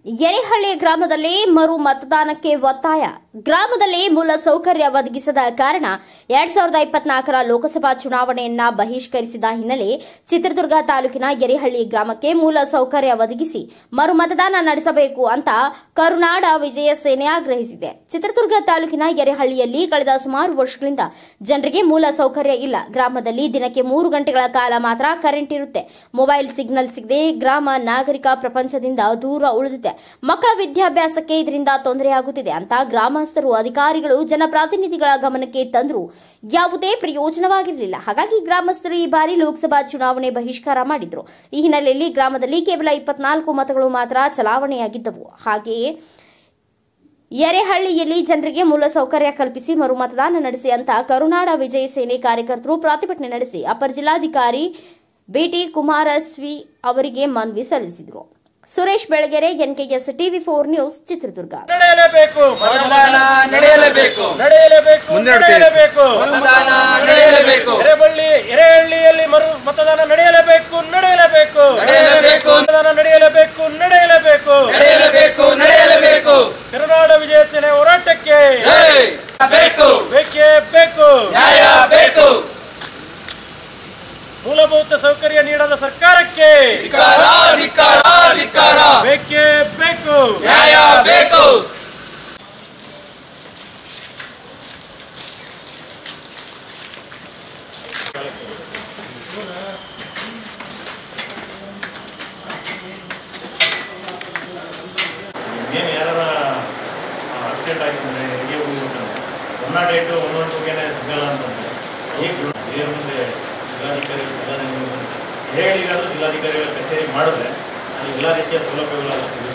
ಯರೇಹಳ್ಳಿ ಗ್ರಾಮದಲ್ಲಿ ಮರು ಮತದಾನಕ್ಕೆ ಒತ್ತಾಯ. ಗ್ರಾಮದಲ್ಲಿ ಮೂಲ ಸೌಕರ್ಯ ಒದಗಿಸದ ಕಾರಣ 2024ರ ಲೋಕಸಭಾ ಚುನಾವಣೆಯನ್ನ ಬಹಿಷ್ಕರಿಸಿದ ಹಿನ್ನೆಲೆ ಚಿತ್ರದುರ್ಗ ತಾಲೂಕಿನ ಯರೇಹಳ್ಳಿ ಗ್ರಾಮಕ್ಕೆ ಮೂಲ ಸೌಕರ್ಯ ಒದಗಿಸಿ ಮರು ಮತದಾನ ನಡೆಸಬೇಕು ಅಂತ ಕರುನಾಡ ವಿಜಯ ಸೇನೆ ಆಗ್ರಹಿಸಿದೆ. ಚಿತ್ರದುರ್ಗ ತಾಲೂಕಿನ ಯರೇಹಳ್ಳಿಯಲ್ಲಿ ಕಳೆದ ಸುಮಾರು ವರ್ಷಗಳಿಂದ ಜನರಿಗೆ ಮೂಲ ಸೌಕರ್ಯ ಇಲ್ಲ. ಗ್ರಾಮದಲ್ಲಿ ದಿನಕ್ಕೆ 3 ಗಂಟೆಗಳ ಕಾಲ ಮಾತ್ರ ಕರೆಂಟ್ ಇರುತ್ತೆ. ಮೊಬೈಲ್ ಸಿಗ್ನಲ್ ಸಿಗದೆ ಗ್ರಾಮ ನಾಗರಿಕ ಪ್ರಪಂಚದಿಂದ ದೂರ ಉಳಿದಿದೆ. ಮಕ್ಕಳ ವಿದ್ಯಾಭ್ಯಾಸಕ್ಕೆ ಇದರಿಂದ ತೊಂದರೆಯಾಗುತ್ತಿದೆ ಅಂತ ಗ್ರಾಮಸ್ಥರು ಅಧಿಕಾರಿಗಳು ಜನಪ್ರತಿನಿಧಿಗಳ ಗಮನಕ್ಕೆ ತಂದರೂ ಯಾವುದೇ ಪ್ರಯೋಜನವಾಗಿರಲಿಲ್ಲ. ಹಾಗಾಗಿ ಗ್ರಾಮಸ್ಥರು ಈ ಬಾರಿ ಲೋಕಸಭಾ ಚುನಾವಣೆ ಬಹಿಷ್ಕಾರ ಮಾಡಿದ್ರು. ಈ ಹಿನ್ನೆಲೆಯಲ್ಲಿ ಗ್ರಾಮದಲ್ಲಿ ಕೇವಲ 24 ಮತಗಳು ಮಾತ್ರ ಚಲಾವಣೆಯಾಗಿದ್ದವು. ಹಾಗೆಯೇ ಯರೇಹಳ್ಳಿಯಲ್ಲಿ ಜನರಿಗೆ ಮೂಲ ಸೌಕರ್ಯ ಕಲ್ಪಿಸಿ ಮರು ಮತದಾನ ನಡೆಸಿ ಅಂತ ಕರುನಾಡ ವಿಜಯ ಸೇನೆ ಕಾರ್ಯಕರ್ತರು ಪ್ರತಿಭಟನೆ ನಡೆಸಿ ಅಪರ ಜಿಲ್ಲಾಧಿಕಾರಿ ಬಿಟಿ ಕುಮಾರಸ್ವಿ ಅವರಿಗೆ ಮನವಿ ಸಲ್ಲಿಸಿದರು. ಸುರೇಶ್ ಬೆಳಗೆರೆ, ಎನ್ಕೆಎಸ್ ಟಿವಿ4 ನ್ಯೂಸ್, ಚಿತ್ರದುರ್ಗ. ನಡೆಯಲೇಬೇಕು ಮತದಾನ, ನಡೆಯಲೇಬೇಕು ನಡೆಯಲೇಬೇಕು ನಡೆಯಲೇಬೇಕು ಮತದಾನ, ನಡೆಯಲೇಬೇಕು ಯರೇಹಳ್ಳಿಯಲ್ಲಿ ಮರು ಮತದಾನ ನಡೆಯಲೇಬೇಕು ನಡೆಯಲೇಬೇಕು ನಡೆಯಲೇಬೇಕು ಮತದಾನ ನಡೆಯಲೇಬೇಕು ನಡೆಯಲೇಬೇಕು ನಡೆಯಲೇಬೇಕು ನಡೆಯಲೇಬೇಕು ಕರುನಾಡ ವಿಜಯ ಸೇನೆ ಹೋರಾಟಕ್ಕೆ ಬೇಕು, ಬೇಕೇ ಬೇಕು, ನ್ಯಾಯ ಬೇಕು. ಮೂಲಭೂತ ಸೌಕರ್ಯ ನೀಡದ ಸರ್ಕಾರಕ್ಕೆ ಬೇಕೇ ಬೇಕು, ನ್ಯಾಯ ಬೇಕು. ಏನು ಯಾರ ಆಕ್ಸಿಡೆಂಟ್ ಆಗಿದ್ರೆ ಹೇಗೆ ಹೋಗ್ಬೇಕಂದ್ರೆ 108 ಸಿಗಲ್ಲ ಅಂತಂದ್ರೆ ಹೇಗೆ ಮುಂದೆ ಜಿಲ್ಲಾಧಿಕಾರಿಗಳು ಯರೇಹಳ್ಳಿಗಾದರೂ ಜಿಲ್ಲಾಧಿಕಾರಿಗಳ ಕಚೇರಿ ಮಾಡಿದ್ರೆ ಅಲ್ಲಿ ಎಲ್ಲ ರೀತಿಯ ಸೌಲಭ್ಯಗಳೆಲ್ಲ ಸಿಗುತ್ತೆ.